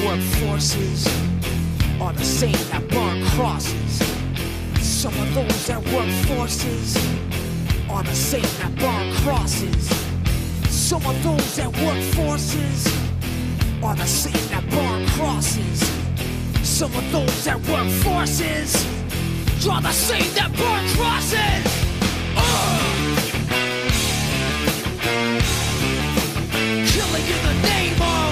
work forces are the same that burn crosses. Some of those that work forces are the same that burn crosses. Some of those that work forces are the same that burn crosses. Some of those that work forces are the same that burn crosses. Killing in the name of,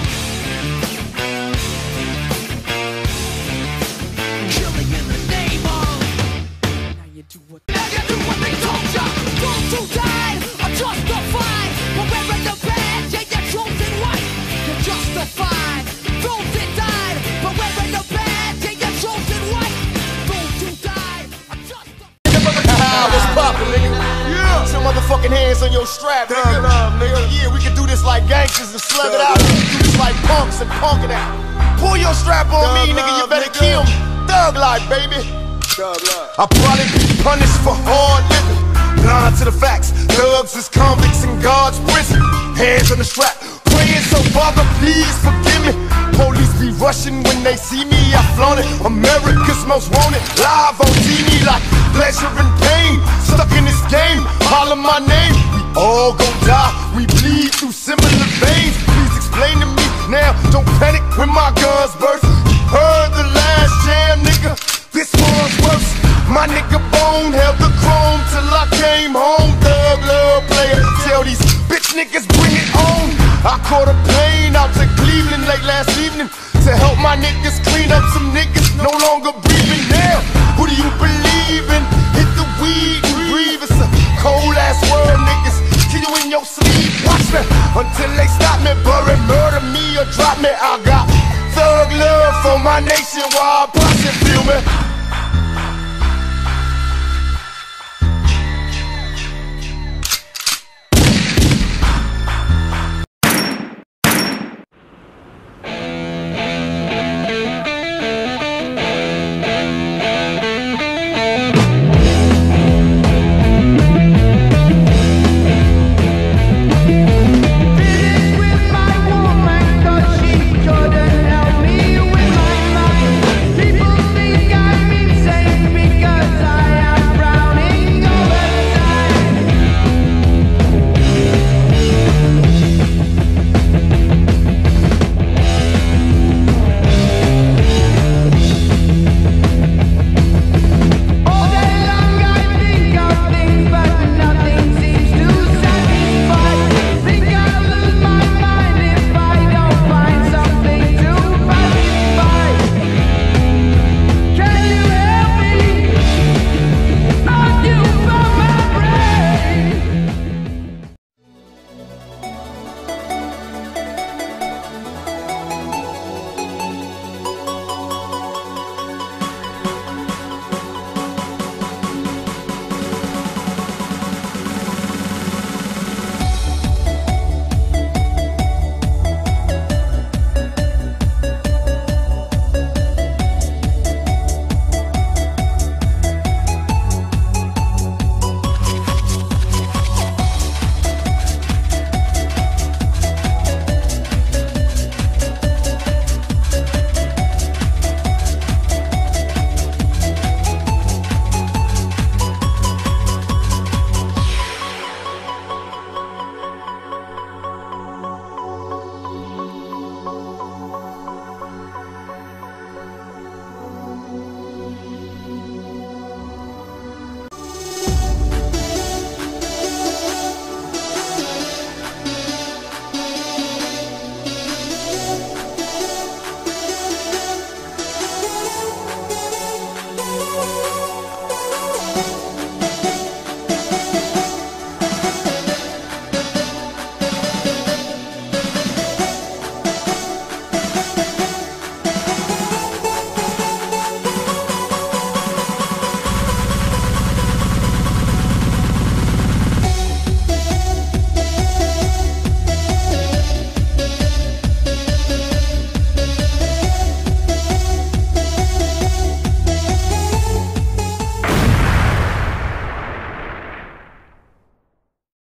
killing in the name of. Now you do what they told ya. Those who died are justified, but wearing the badge, yeah, you're chosen white. You're justified. Those that died, but wearing the badge, yeah, you're chosen white. Those who died are justified. What's poppin', nigga? Yeah. Put your motherfucking hands on your strap, nigga. Nigga. Yeah, we can do this like gangsters and slug it out. We can do this like punks and punk it out. Pull your strap on me, nigga. You better kill me. Thug life, baby. I'll probably be punished for hard living. Blind to the facts. Thugs is convicts in God's prison. Hands on the strap. Praying so Father, please forgive me. Police be rushing when they see me. I flaunt it. America's most wanted. Live on TV like pleasure and pain. Stuck in this game. Holler my name. We all gon' die. We bleed through similar veins. Please explain to me now. Don't panic when my guns burst. You heard the last jam, nigga. This one's worse. My nigga Bone held the chrome till I came home. Thug love player. Tell these bitch niggas bring it on. I caught a plane out to Cleveland late last evening to help my niggas clean up some niggas no longer breathing. Now, who do you believe in? Hit the weed and breathe. It's a cold ass world, niggas. Kill you in your sleep. Watch me until they stop me, bury, murder me or drop me. I got thug love for my nation while I bust it, feel me?